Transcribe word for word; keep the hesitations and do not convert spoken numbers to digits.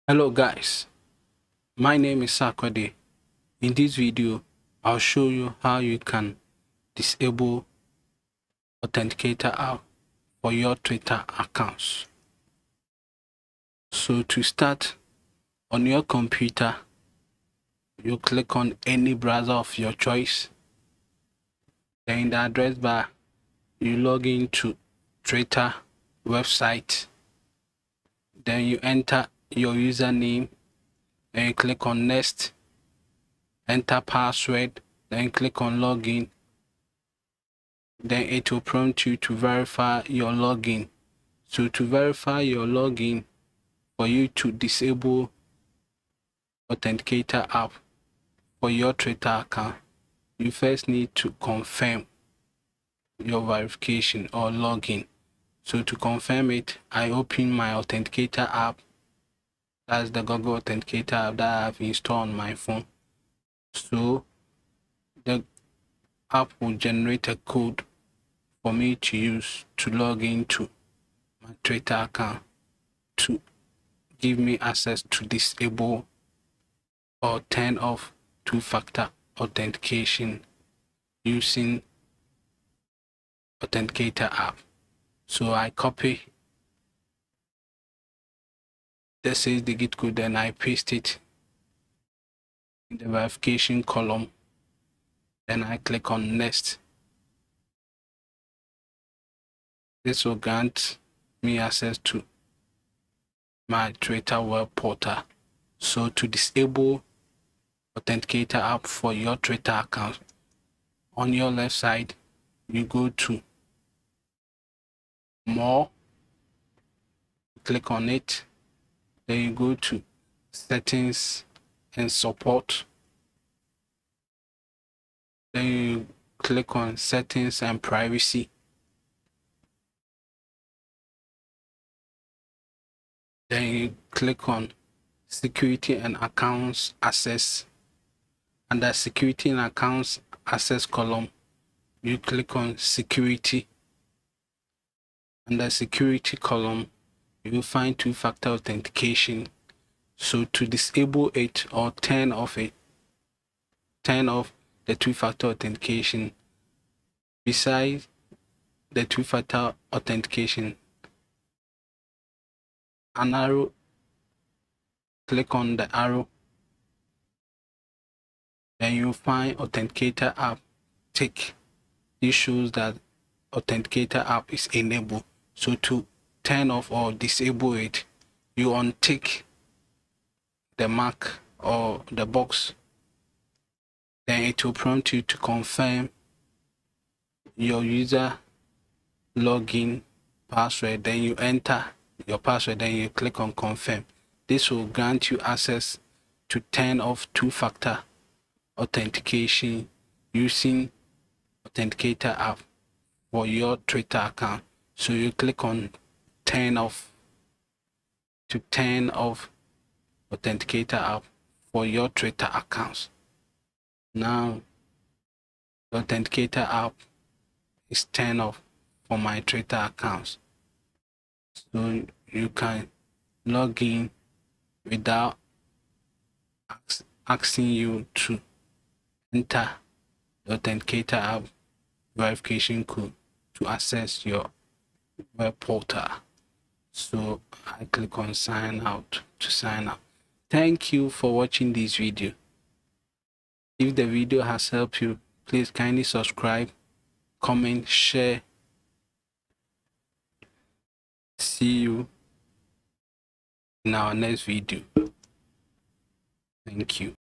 Hello guys, my name is Sarkodie. In this video, I'll show you how you can disable Authenticator app for your Twitter accounts. So to start, on your computer, you click on any browser of your choice. Then in the address bar, you log into Twitter website. Then you enter your username. Then you click on next, enter password, then click on login. Then it will prompt you to verify your login. So to verify your login, for you to disable Authenticator app for your Twitter account, you first need to confirm your verification or login. So to confirm it, I open my Authenticator app. That's the Google Authenticator app that I have installed on my phone. So the app will generate a code for me to use to log into my Twitter account to give me access to disable or turn off two-factor authentication using Authenticator app. So I copy the six digit code, then I paste it in the verification column. Then I click on next. This will grant me access to my Twitter web portal. So to disable Authenticator app for your Twitter account, on your left side, you go to more, click on it, then you go to settings and support, then you click on settings and privacy. Then you click on security and accounts access. Under security and accounts access column, you click on security. Under security column, you will find two-factor authentication. So to disable it or turn off it, turn off the two-factor authentication, besides the two-factor authentication, an arrow, click on the arrow, then you find Authenticator app tick. This shows that Authenticator app is enabled. So to turn off or disable it, you untick the mark or the box. Then it will prompt you to confirm your user login password. Then you enter your password, then you click on confirm. This will grant you access to turn off two-factor authentication using Authenticator app for your Twitter account. So you click on turn off to turn off Authenticator app for your Twitter accounts. Now the Authenticator app is turned off for my Twitter accounts. So you can log in without asking you to enter the Authenticator app verification code to access your web portal. So I click on sign out to sign up. Thank you for watching this video. If the video has helped you, please kindly subscribe, comment, share. See you in our next video. Thank you.